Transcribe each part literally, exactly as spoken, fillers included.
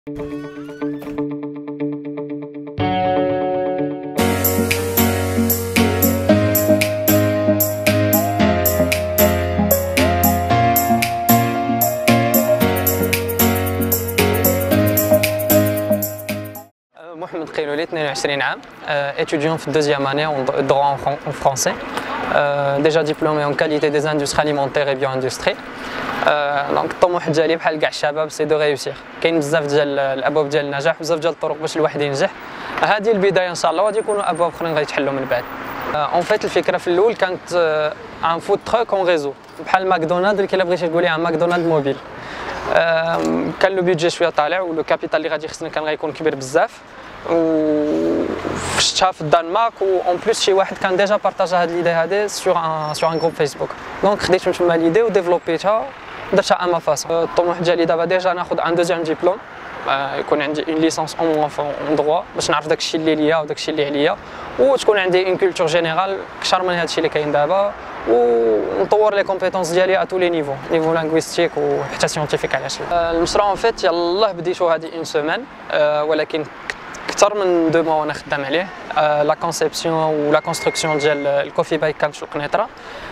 Mohamed Khailouli, اثنين وعشرين عام, étudiant في deuxième année en droit en français, déjà diplômé en qualité des industries alimentaires et bio-industrie. دونك الطموح ديالي بحال كاع الشباب سي دو ريوسير. كاين بزاف ديال الابواب ديال النجاح وبزاف ديال الطرق باش الواحد ينجح. هذه البدايه ان شاء الله وغادي يكونوا ابواب اخرين غيتحلوا من بعد. اون فيت الفكره في الاول كانت ان فود تروك اون ريزو بحال ماكدونالد اللي كاين بغيتي تقولي عن ماكدونالد موبيل. كان لو بيدجي شويه طالع ولو كابيتال اللي غادي يخصني كان غيكون كبير بزاف. وشفتها في الدنمارك و اون بليس شي واحد كان ديجا بارطاجا هاد ليدي هادي سور ان سور ان جروب فيسبوك. دونك خديت من تما ليدي وديفلوبيتها درتها اما فاسون. الطموح ديالي دابا ديجا ناخذ ان دوزيام ديبلوم, يكون عندي اون ليسونس اون موان اون دروا باش نعرف داكشي اللي ليا وداكشي اللي عليا, وتكون عندي اون كولتور جينيرال كثر من هادشي اللي كاين دابا, ونطور لي كومبيتونس ديالي ا تو لي نيفو نيفو لانغويستيك وحتى سيونتيفيك علاش لا. المشروع اون فيت يلاه بديتو هادي اون سيمين, ولكن اكثر من دو موا وانا خدام عليه. لا كونسيبسيون ولا كونستركسيون ديال الكوفي بايك كانت في القنيطره.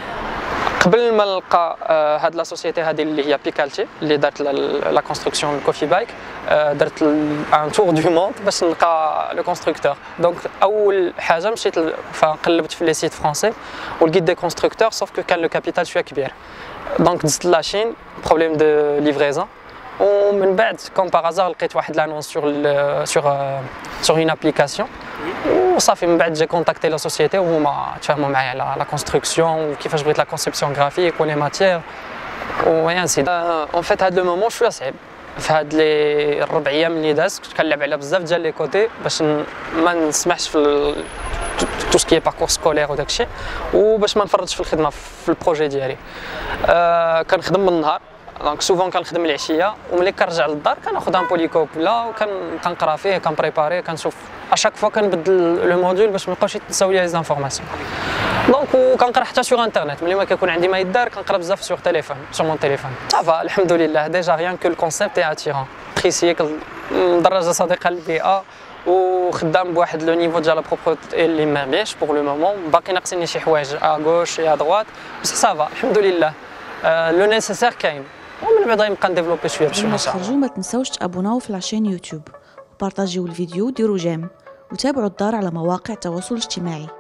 قبل ما نلقى هاد لا سوسيتي هذه اللي هي بيكالتي اللي دارت لا كونستركسيون الكوفي بايك, درت ان تور دو موند باش نلقى لو كونستركتور. دونك اول حاجه مشيت فقلبت في لي سيت فرونسي ولقيت دي كونستركتور سوف كو كان لو كابيتال شويه كبير. دونك دزت لاشين بروبليم دو ليفريزون, ومن بعد كوم باغازار لقيت واحد لانونس سور سور سور اون ابليكاسيون وصافي. من بعد جي كونتاكتي لا سوسيتي وهما تفاهموا معايا على لا كونستركسيون وكيفاش بغيت لا كونسيبسيون غرافيك ولي ماتيير و انسي. اون فيت هاد لو مومون شويه صعيب في هاد لي الربع ايام اللي داز, كنت كنلعب على بزاف ديال لي كوتي باش ما نسمحش في تو سكي باركور سكولير وداكشي, وباش ما نفرطش في الخدمه في البروجي ديالي. أه كنخدم من النهار, دونك سوفون كنخدم العشيه, وملي كنرجع للدار كناخذ ان بوليكوب ولا وكنقرا فيه كنبريباري كنشوف اشاك فوا كنبدل لو موديول باش ما يبقاوش يتنساو لي زانفورماسيون. دونك وكنقرا حتى سور انترنت ملي ما كيكون عندي ما يدار كنقرا بزاف سور تليفون سور مون تليفون. صافا الحمد لله ديجا ريان كو الكونسيبت اي اتيرون بريسيكل مدرجه صديقه للبيئه وخدام بواحد لو نيفو ديال لا بروبرتي اللي ما بيش بوغ لو مومون. باقي ناقصيني شي حوايج ا غوش ا دوات بصح صافا الحمد لله لو نيسيسير كاين, ومن بعد غنبقى نديفلوبي شويه بشويه. لما تخرجوا ما تنساوش تابوناو في لاشين يوتيوب وبارطاجيو الفيديو وديروا جيم وتابعوا الدار على مواقع التواصل الاجتماعي.